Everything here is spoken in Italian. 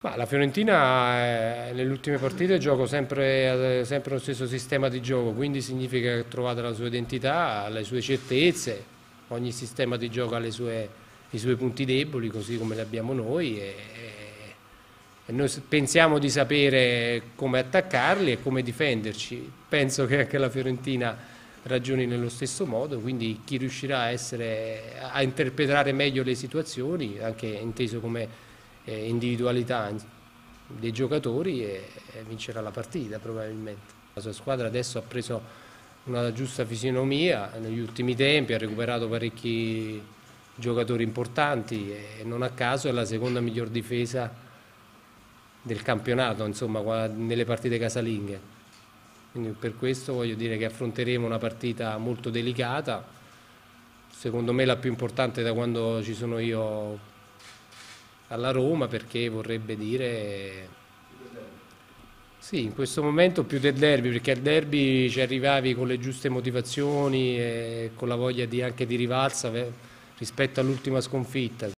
Ma la Fiorentina nelle ultime partite gioca sempre lo stesso sistema di gioco, quindi significa che ha trovato la sua identità, le sue certezze, ogni sistema di gioco ha i suoi punti deboli, così come li abbiamo noi, e noi pensiamo di sapere come attaccarli e come difenderci. Penso che anche la Fiorentina ragioni nello stesso modo, quindi chi riuscirà a interpretare meglio le situazioni, anche inteso come individualità dei giocatori, e vincerà la partita probabilmente. La sua squadra adesso ha preso una giusta fisionomia negli ultimi tempi, ha recuperato parecchi giocatori importanti e non a caso è la seconda miglior difesa del campionato, insomma, nelle partite casalinghe. Quindi per questo voglio dire che affronteremo una partita molto delicata, secondo me la più importante da quando ci sono io alla Roma, perché vorrebbe dire, sì, in questo momento più del derby, perché al derby ci arrivavi con le giuste motivazioni e con la voglia anche di rivalsa rispetto all'ultima sconfitta.